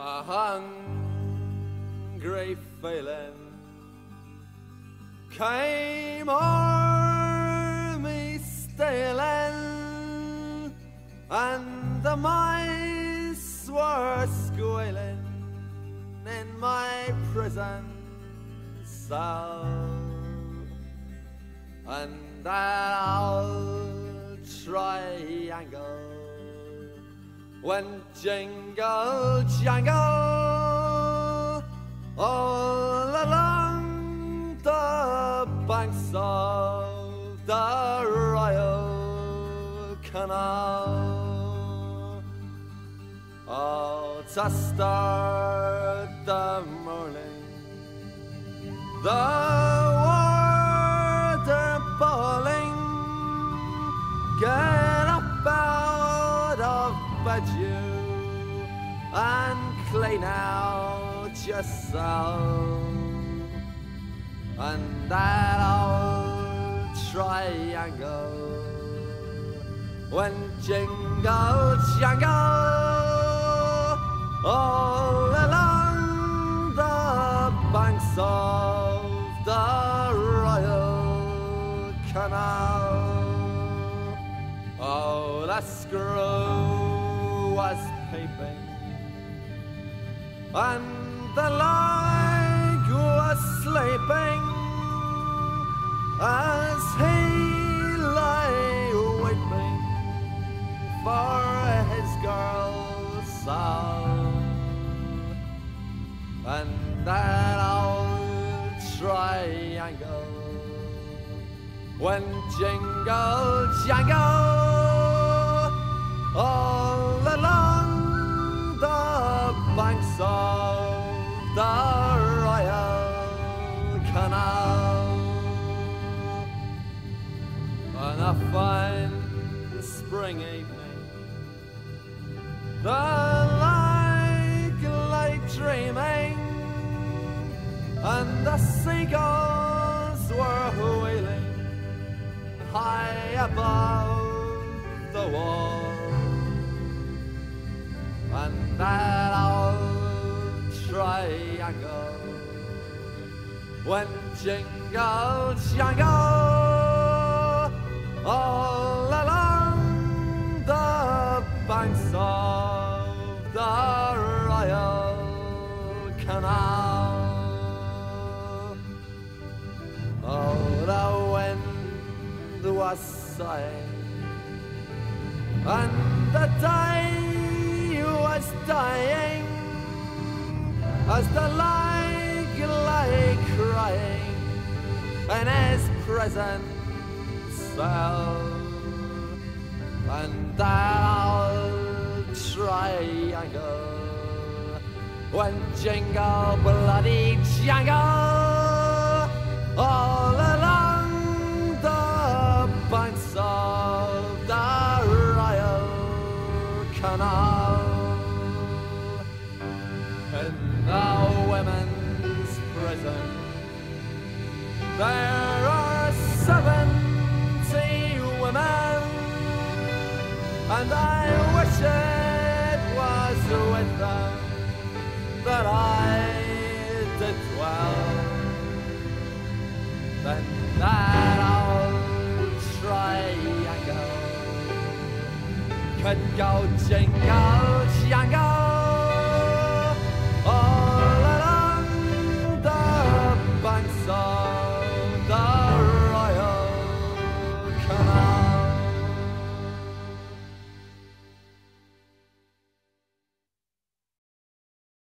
a hungry feeling came o'er me stealing, and the mice were squealing in my prison cell, and that old triangle went jingle jangle all along the banks of the Royal Canal. Oh, to start the morning, the water bawling, get up out of bed you and clean out yourself, and that old triangle went jingle jangle all along the banks of the Royal Canal. Oh, the screw was peeping, and the lag was sleeping as he lay weeping for his girl's soul, and that old triangle went jingle jangle all along the banks of the Royal Canal. On a fine spring evening, the lake lay dreaming, and the seagulls were wheeling high above the wall, and that old triangle went jingle jangle all along the banks of the Royal Canal. Oh, the wind was sighing, and the day was dying, as the lake lay crying in his prison cell, and that old triangle went jingle bloody jangle all along the banks of the Royal Canal. In the women's prison there are 70 women, and I wish it was with them that I did dwell. Then that old triangle could go jingle jangle